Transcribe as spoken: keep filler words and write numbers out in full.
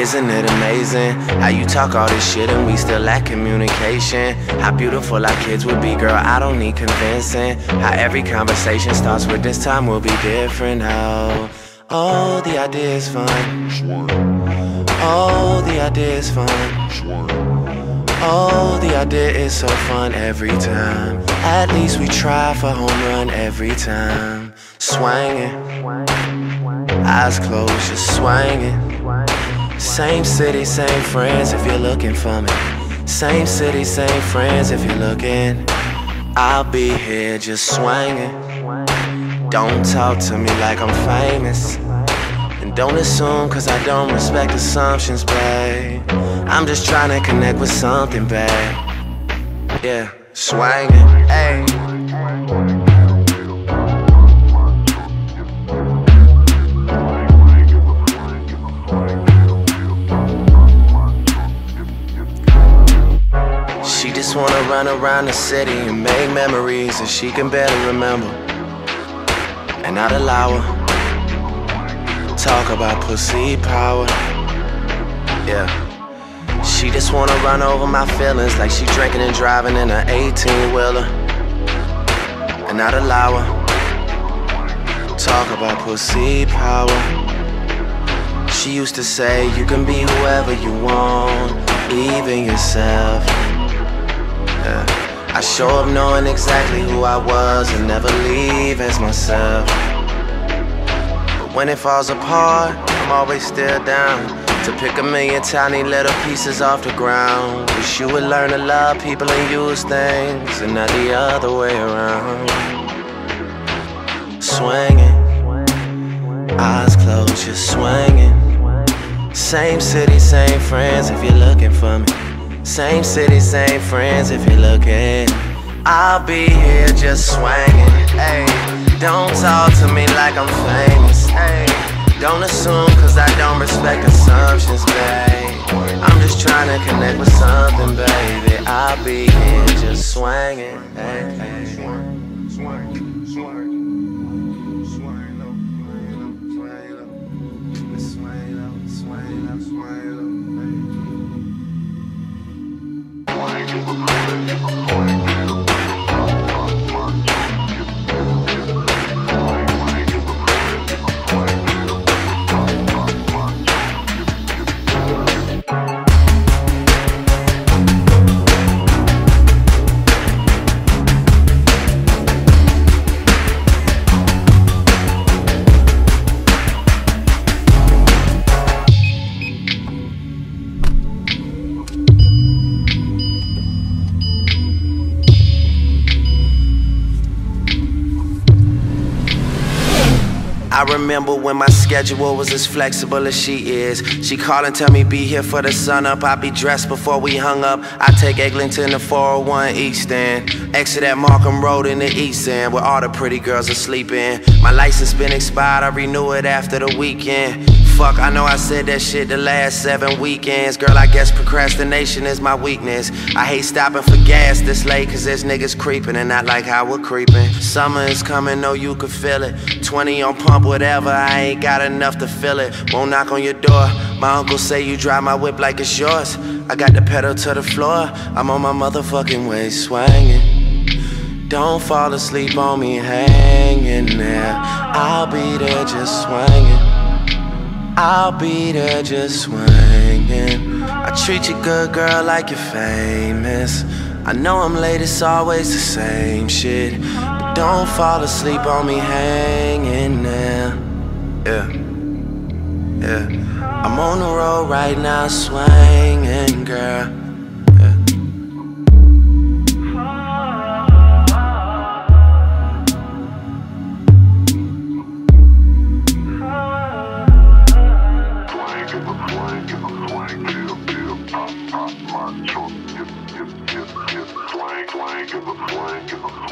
Isn't it amazing how you talk all this shit and we still lack communication? How beautiful our kids would be, girl, I don't need convincing. How every conversation starts with this time will be different. Oh, oh, the idea is fun. Oh, the idea is fun. Oh, the idea is so fun every time. At least we try for home run every time. Swinging, eyes closed, just swinging. Same city, same friends if you're looking for me. Same city, same friends if you're looking. I'll be here just swinging. Don't talk to me like I'm famous. And don't assume cause I don't respect assumptions, babe. I'm just trying to connect with something, babe. Yeah, swinging, ayy. She just wanna run around the city and make memories that she can barely remember. And I'd allow her talk about pussy power. Yeah. She just wanna run over my feelings like she drinking and driving in an eighteen-wheeler. And I'd allow her talk about pussy power. She used to say you can be whoever you want, even yourself. Yeah. I show up knowing exactly who I was and never leave as myself. But when it falls apart, I'm always still down to pick a million tiny little pieces off the ground. Wish you would learn to love people and use things and not the other way around. Swinging, eyes closed, just swinging. Same city, same friends if you're looking for me. Same city, same friends if you're looking. I'll be here just swinging, ayy. Don't talk to me like I'm famous, ayy. Don't assume cause I don't respect assumptions, babe. I'm just trying to connect with something, baby. I'll be here just swinging, ayy. I remember when my schedule was as flexible as she is. She called and tell me be here for the sun up. I'd be dressed before we hung up. I take Eglinton to four oh one East End. Exit at Markham Road in the East End, where all the pretty girls are sleeping. My license been expired, I renew it after the weekend. Fuck, I know I said that shit the last seven weekends. Girl, I guess procrastination is my weakness. I hate stopping for gas this late cause there's niggas creeping and not like how we're creeping. Summer is coming, know you can feel it. twenty on pump, whatever, I ain't got enough to fill it. Won't knock on your door. My uncle say you drive my whip like it's yours. I got the pedal to the floor, I'm on my motherfucking way swinging. Don't fall asleep on me hanging there. I'll be there just swinging. I'll be there just swinging. I treat you good, girl, like you're famous. I know I'm late, it's always the same shit, but don't fall asleep on me hanging there. Yeah, yeah. I'm on the road right now swinging, girl. Swing, swing, swing, swing, swing, swing, swing, swing, swing, swing,